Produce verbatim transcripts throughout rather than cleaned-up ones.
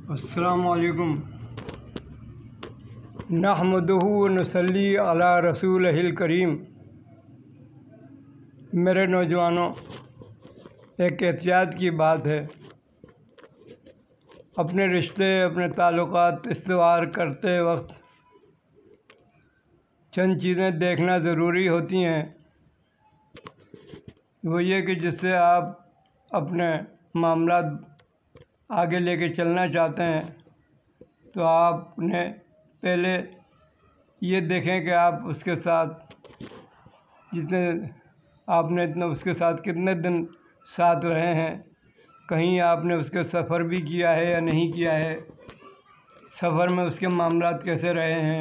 السلام علیکم نحمدہ و نصلی علی رسولہ الکریم۔ میرے نوجوانوں، ایک احتیاط کی بات ہے۔ اپنے رشتے اپنے تعلقات استوار کرتے وقت چند چیزیں دیکھنا ضروری ہوتی ہیں۔ وہ یہ کہ جس سے آپ اپنے معاملات آگے لے کے چلنا چاہتے ہیں تو آپ نے پہلے یہ دیکھیں کہ آپ اس کے ساتھ جتنے آپ نے اتنا اس کے ساتھ کتنے دن ساتھ رہے ہیں، کہیں آپ نے اس کے سفر بھی کیا ہے یا نہیں کیا ہے، سفر میں اس کے معاملات کیسے رہے ہیں۔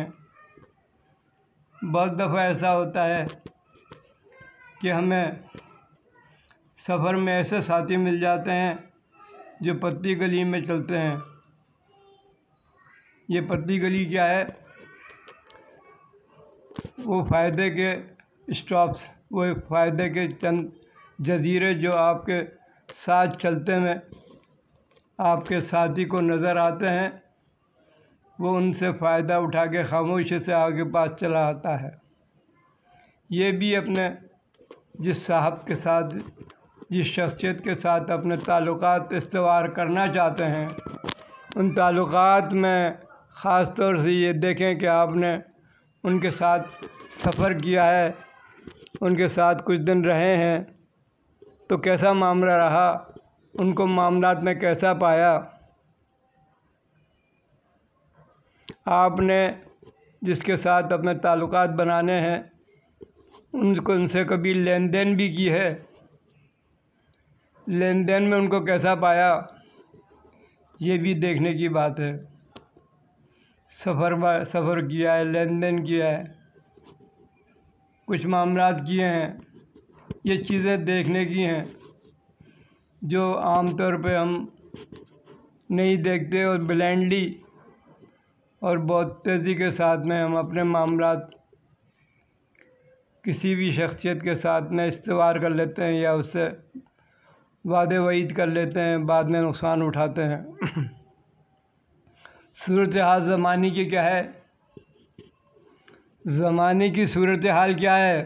بہت دفعہ ایسا ہوتا ہے کہ ہمیں سفر میں ایسے ساتھی مل جاتے ہیں جو پتلی گلی میں چلتے ہیں۔ یہ پتلی گلی کیا ہے؟ وہ فائدے کے اسٹاپس، وہ فائدے کے چند جزیرے جو آپ کے ساتھ چلتے میں آپ کے ساتھی کو نظر آتے ہیں، وہ ان سے فائدہ اٹھا کے خاموشی سے آگے پاس چلا آتا ہے۔ یہ بھی اپنے جس صاحب کے ساتھ جس شخصیت کے ساتھ اپنے تعلقات استوار کرنا چاہتے ہیں، ان تعلقات میں خاص طور سے یہ دیکھیں کہ آپ نے ان کے ساتھ سفر کیا ہے، ان کے ساتھ کچھ دن رہے ہیں تو کیسا معاملہ رہا، ان کو معاملات میں کیسا پایا۔ آپ نے جس کے ساتھ اپنے تعلقات بنانے ہیں ان کو ان سے کبھی لین دین بھی کی ہے، لین دین میں ان کو کیسا پایا، یہ بھی دیکھنے کی بات ہے۔ سفر سفر کیا ہے، لین دین کیا ہے، کچھ معاملات کیے ہیں، یہ چیزیں دیکھنے کی ہیں جو عام طور پہ ہم نہیں دیکھتے، اور بلائنڈلی اور بہت تیزی کے ساتھ میں ہم اپنے معاملات کسی بھی شخصیت کے ساتھ میں استوار کر لیتے ہیں یا اس سے وعدے وعید کر لیتے ہیں، بعد میں نقصان اٹھاتے ہیں۔ صورتحال زمانے کی کیا ہے؟ زمانے کی صورتحال کیا ہے؟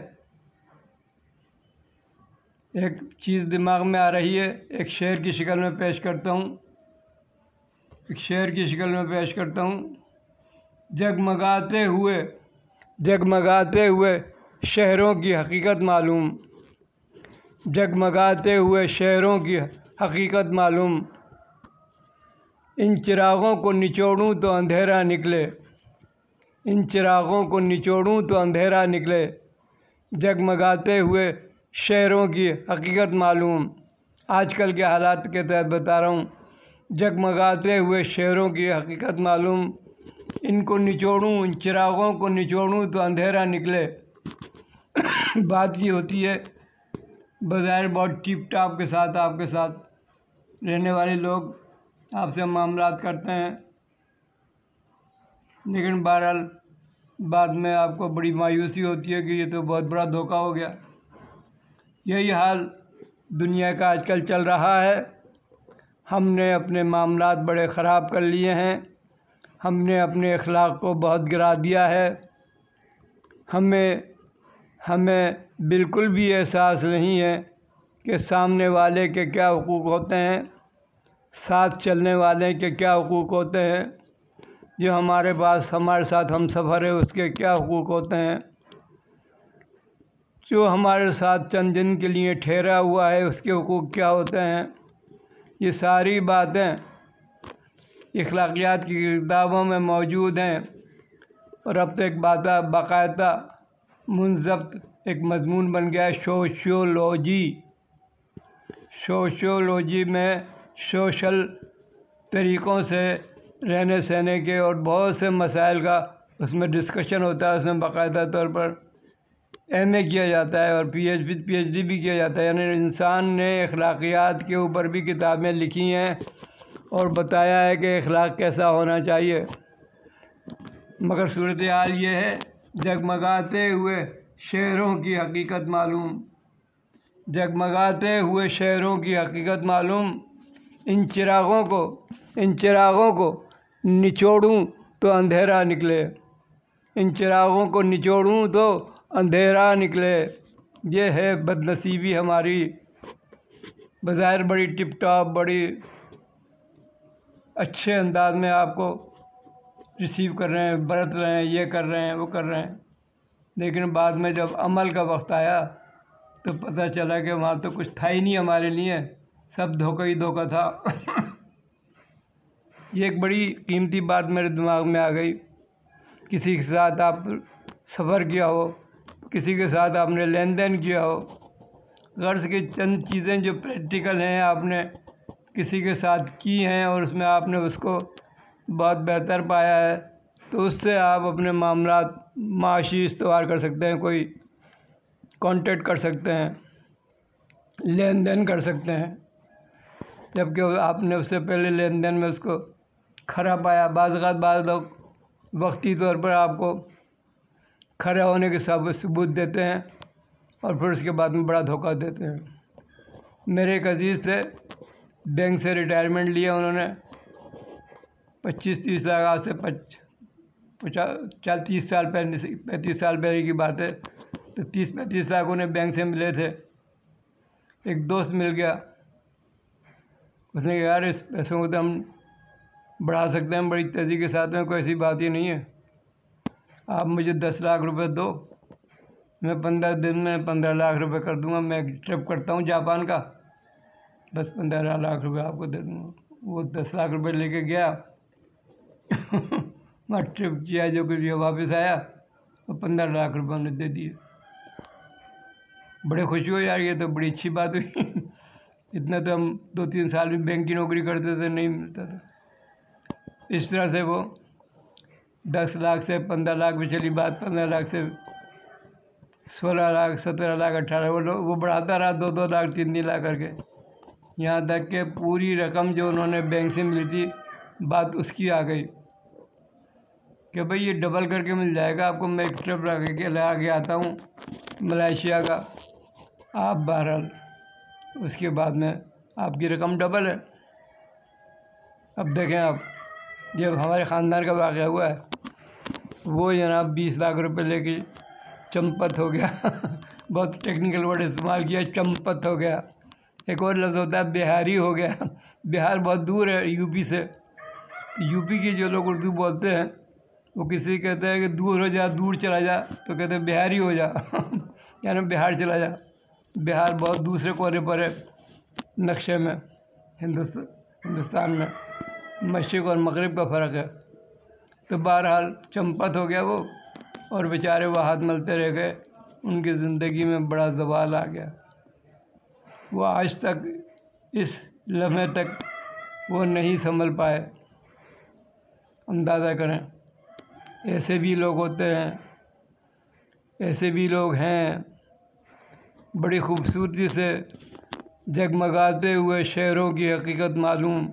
ایک چیز دماغ میں آ رہی ہے، ایک شعر کی شکل میں پیش کرتا ہوں ایک شعر کی شکل میں پیش کرتا ہوں جگمگاتے ہوئے جگمگاتے ہوئے شہروں کی حقیقت معلوم، جگمگاتے ہوئے شہروں کی حقیقت معلوم، ان چراغوں کو نچوڑوں تو اندھیرا نکلے، ان چراغوں کو نچوڑوں تو اندھیرا نکلے، جگمگاتے ہوئے شہروں کی حقیقت معلوم۔ آج کل کے حالات کے تحت بتا رہا ہوں، جگمگاتے ہوئے شہروں کی حقیقت معلوم، ان کو نچوڑوں ان چراغوں کو نچوڑوں تو اندھیرا نکلے۔ بات یہ ہوتی ہے بظاہر بہت ٹیپ ٹاپ کے ساتھ آپ کے ساتھ رہنے والے لوگ آپ سے معاملات کرتے ہیں، لیکن بہرحال بعد میں آپ کو بڑی مایوسی ہوتی ہے کہ یہ تو بہت بڑا دھوکہ ہو گیا۔ یہی حال دنیا کا آج کل چل رہا ہے۔ ہم نے اپنے معاملات بڑے خراب کر لیے ہیں، ہم نے اپنے اخلاق کو بہت گرا دیا ہے، ہمیں ہمیں بالکل بھی احساس نہیں ہے کہ سامنے والے کے کیا حقوق ہوتے ہیں، ساتھ چلنے والے کے کیا حقوق ہوتے ہیں، جو ہمارے پاس ہمارے ساتھ ہم سفر ہے اس کے کیا حقوق ہوتے ہیں، جو ہمارے ساتھ چند دن کے لیے ٹھہرا ہوا ہے اس کے حقوق کیا ہوتے ہیں۔ یہ ساری باتیں اخلاقیات کی کتابوں میں موجود ہیں، اور اب تو ایک بات باقاعدہ منضبط ایک مضمون بن گیا ہے، سوشیولوجی سوشیولوجی میں سوشل طریقوں سے رہنے سہنے کے اور بہت سے مسائل کا اس میں ڈسکشن ہوتا ہے، اس میں باقاعدہ طور پر ایم اے کیا جاتا ہے اور P H D P H D بھی کیا جاتا ہے، یعنی انسان نے اخلاقیات کے اوپر بھی کتابیں لکھی ہیں اور بتایا ہے کہ اخلاق کیسا ہونا چاہیے۔ مگر صورتحال یہ ہے، جگمگاتے ہوئے شہروں کی حقیقت معلوم، جگمگاتے ہوئے شہروں کی حقیقت معلوم، ان چراغوں کو ان چراغوں کو نچوڑوں تو اندھیرا نکلے، ان چراغوں کو نچوڑوں تو اندھیرا نکلے۔ یہ ہے بد نصیبی ہماری، بظاہر بڑی ٹپ ٹاپ، بڑی اچھے انداز میں آپ کو ریسیو کر رہے ہیں، برت رہے ہیں، یہ کر رہے ہیں، وہ کر رہے ہیں، لیکن بعد میں جب عمل کا وقت آیا تو پتہ چلا کہ وہاں تو کچھ تھا ہی نہیں ہمارے لیے، سب دھوکہ ہی دھوکہ تھا۔ یہ ایک بڑی قیمتی بات میرے دماغ میں آ گئی۔ کسی کے ساتھ آپ سفر کیا ہو، کسی کے ساتھ آپ نے لین دین کیا ہو، غرض کی چند چیزیں جو پریکٹیکل ہیں آپ نے کسی کے ساتھ کی ہیں اور اس میں آپ نے اس کو بہت بہتر پایا ہے، تو اس سے آپ اپنے معاملات معاشی استوار کر سکتے ہیں، کوئی کانٹیکٹ کر سکتے ہیں، لین دین کر سکتے ہیں، جبکہ آپ نے اس سے پہلے لین دین میں اس کو کھرا پایا۔ بعض اوقات بعض لوگ وقتی طور پر آپ کو کھڑے ہونے کے ثبوت دیتے ہیں اور پھر اس کے بعد میں بڑا دھوکہ دیتے ہیں۔ میرے ایک عزیز سے بینک سے ریٹائرمنٹ لیا انہوں نے، پچیس تیس لاکھ، آج سے پچ پچاس چال تیس سال پہلے، پینتیس سال پہلے کی بات ہے، تو تیس پینتیس لاکھ انہیں بینک سے ملے تھے۔ ایک دوست مل گیا، اس نے کہا یار اس پیسوں کو تو ہم بڑھا سکتے ہیں بڑی تیزی کے ساتھ، میں کوئی ایسی بات ہی نہیں ہے، آپ مجھے دس لاکھ روپے دو، میں پندرہ دن میں پندرہ لاکھ روپے کر دوں گا، میں ایک ٹرپ کرتا ہوں جاپان کا، بس پندرہ لاکھ روپے آپ کو دے دوں گا۔ وہ دس لاکھ روپے لے کے گیا، وہاں ٹرپ کیا، جو کچھ واپس آیا وہ پندرہ لاکھ روپے انہیں دے دیے۔ بڑے خوشی ہو یار، یہ تو بڑی اچھی بات ہوئی، اتنا تو ہم دو تین سال میں بینک کی نوکری کرتے تھے نہیں ملتا تھا۔ اس طرح سے وہ دس لاکھ سے پندرہ لاکھ پہ چلی بات، پندرہ لاکھ سے سولہ لاکھ، سترہ لاکھ، اٹھارہ، وہ لوگ وہ بڑھاتا رہا دو دو لاکھ تین تین لاکھ کر کے، یہاں تک کہ پوری رقم جو انہوں نے بینک سے ملی تھی بات اس کی آ گئی کہ بھئی یہ ڈبل کر کے مل جائے گا آپ کو، میں ایک ٹرپ لگا کے لگا کے آتا ہوں ملائیشیا کا، آپ بہرحال اس کے بعد میں آپ کی رقم ڈبل ہے۔ اب دیکھیں آپ، جب ہمارے خاندان کا واقعہ ہوا ہے، وہ جناب بیس لاکھ روپے لے کے چمپت ہو گیا، بہت ٹیکنیکل ورڈ استعمال کیا، چمپت ہو گیا۔ ایک اور لفظ ہوتا ہے بہاری ہو گیا، بہار بہت دور ہے یو پی سے، یو پی کے جو لوگ اردو بولتے ہیں وہ کسی کہتے ہیں کہ دور ہو جا، دور چلا جا، تو کہتے ہیں بہاری ہو جا، یعنی بہار چلا جا۔ بہار بہت دوسرے کونے پر ہے نقشے میں، ہندوستان ہندوستان میں مشرق اور مغرب کا فرق ہے۔ تو بہرحال چمپت ہو گیا وہ، اور بیچارے وہ ہاتھ ملتے رہ گئے، ان کی زندگی میں بڑا زوال آ گیا۔ وہ آج تک اس لمحے تک وہ نہیں سنبھل پائے۔ اندازہ کریں، ایسے بھی لوگ ہوتے ہیں، ایسے بھی لوگ ہیں، بڑی خوبصورتی سے جگمگاتے ہوئے شہروں کی حقیقت معلوم،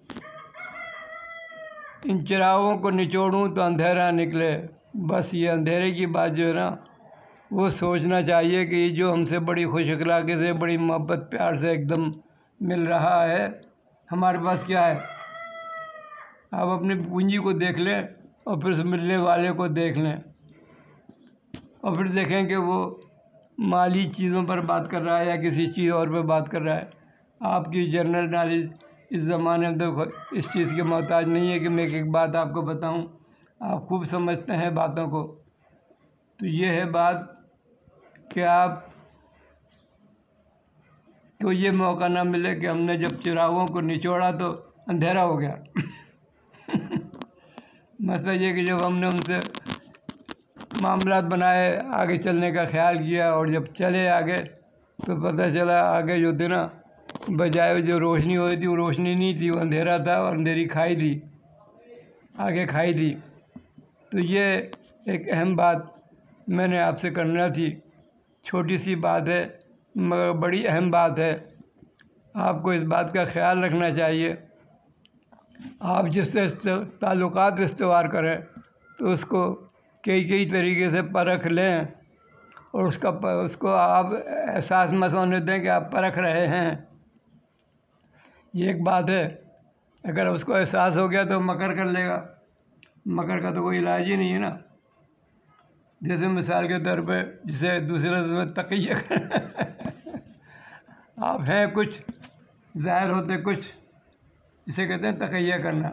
ان چراغوں کو نچوڑوں تو اندھیرا نکلے۔ بس یہ اندھیرے کی بات جو ہے نا، وہ سوچنا چاہیے کہ یہ جو ہم سے بڑی خوش اخلاقی سے، بڑی محبت پیار سے ایک دم مل رہا ہے، ہمارے پاس کیا ہے؟ آپ اپنی پونجی کو دیکھ لیں اور پھر اس ملنے والے کو دیکھ لیں، اور پھر دیکھیں کہ وہ مالی چیزوں پر بات کر رہا ہے یا کسی چیز اور پہ بات کر رہا ہے۔ آپ کی جنرل نالج اس زمانے میں تو اس چیز کے محتاج نہیں ہے کہ میں ایک ایک بات آپ کو بتاؤں، آپ خوب سمجھتے ہیں باتوں کو۔ تو یہ ہے بات کہ آپ کو یہ موقع نہ ملے کہ ہم نے جب چراغوں کو نچوڑا تو اندھیرا ہو گیا۔ مسئلہ یہ کہ جب ہم نے ان سے معاملات بنائے، آگے چلنے کا خیال کیا، اور جب چلے آگے تو پتہ چلا آگے جو تھی نا، بجائے جو روشنی ہوئی تھی وہ روشنی نہیں تھی، وہ اندھیرا تھا، اور اندھیری کھائی تھی، آگے کھائی تھی۔ تو یہ ایک اہم بات میں نے آپ سے کرنا تھی، چھوٹی سی بات ہے مگر بڑی اہم بات ہے، آپ کو اس بات کا خیال رکھنا چاہیے۔ آپ جس سے تعلقات استوار کریں تو اس کو کئی کئی طریقے سے پرکھ لیں، اور اس کا اس کو آپ احساس مت ہونے دیں کہ آپ پرکھ رہے ہیں۔ یہ ایک بات ہے اگر اس کو احساس ہو گیا تو مکر کر لے گا، مکر کا تو کوئی علاج ہی نہیں ہے نا۔ جیسے مثال کے طور پہ جسے دوسرے لفظ میں تقیہ آپ ہیں کچھ، ظاہر ہوتے کچھ، اسے کہتے ہیں تقیہ کرنا،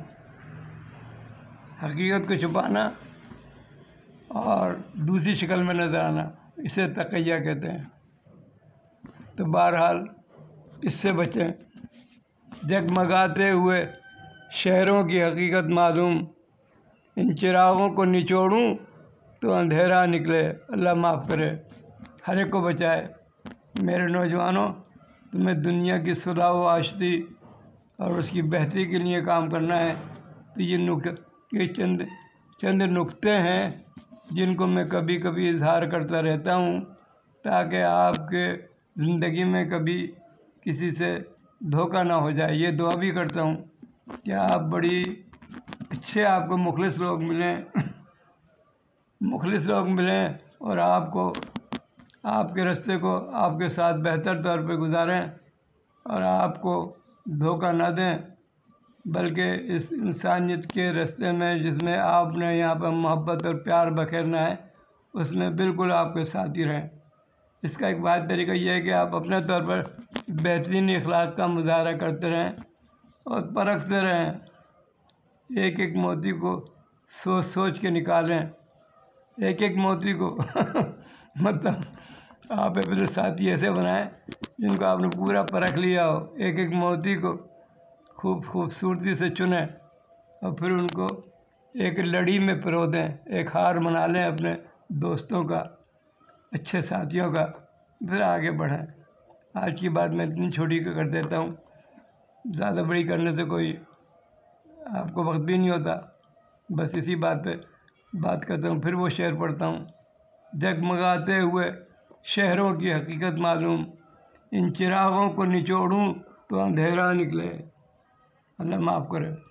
حقیقت کو چھپانا اور دوسری شکل میں نظر آنا، اسے تقیہ کہتے ہیں۔ تو بہرحال اس سے بچیں۔ جگمگاتے ہوئے شہروں کی حقیقت معلوم، ان چراغوں کو نچوڑوں تو اندھیرا نکلے، اللہ معاف کرے، ہر ایک کو بچائے۔ میرے نوجوانوں، تمہیں دنیا کی صلاح و آشتی اور اس کی بہتری کے لیے کام کرنا ہے۔ تو یہ نک یہ چند چند نکتے ہیں جن کو میں کبھی کبھی اظہار کرتا رہتا ہوں، تاکہ آپ کے زندگی میں کبھی کسی سے دھوکہ نہ ہو جائے۔ یہ دعا بھی کرتا ہوں کہ آپ بڑی اچھے آپ کو مخلص لوگ ملیں مخلص لوگ ملیں اور آپ کو آپ کے راستے کو آپ کے ساتھ بہتر طور پہ گزاریں اور آپ کو دھوکہ نہ دیں، بلکہ اس انسانیت کے راستے میں جس میں آپ نے یہاں پر محبت اور پیار بکھیرنا ہے، اس میں بالکل آپ کے ساتھ ہی رہیں۔ اس کا ایک واحد طریقہ یہ ہے کہ آپ اپنے طور پر بہترین اخلاق کا مظاہرہ کرتے رہیں اور پرکھتے رہیں، ایک ایک موتی کو سوچ سوچ کے نکالیں، ایک ایک موتی کو مطلب آپ اپنے ساتھی ایسے بنائیں جن کو آپ نے پورا پرکھ لیا ہو، ایک ایک موتی کو خوب خوبصورتی سے چنیں اور پھر ان کو ایک لڑی میں پرو دیں، ایک ہار بنا لیں اپنے دوستوں کا، اچھے ساتھیوں کا، پھر آگے بڑھیں۔ آج کی بات میں اتنی چھوٹی کر دیتا ہوں، زیادہ بڑی کرنے سے کوئی آپ کو وقت بھی نہیں ہوتا، بس اسی بات پہ بات کرتا ہوں۔ پھر وہ شعر پڑھتا ہوں۔ جگمگاتے ہوئے شہروں کی حقیقت معلوم، ان چراغوں کو نچوڑوں تو اندھیرا نکلے، اللہ معاف کرے۔